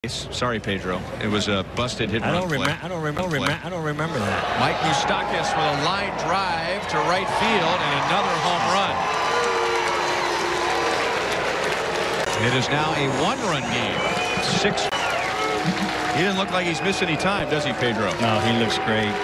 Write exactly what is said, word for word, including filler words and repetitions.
Sorry, Pedro. It was a busted hit. I don't remember. I don't remember. I don't remember that. Mike Moustakas with a line drive to right field and another home run. It is now a one-run game. Six. He didn't look like he's missed any time, does he, Pedro? No, he looks great.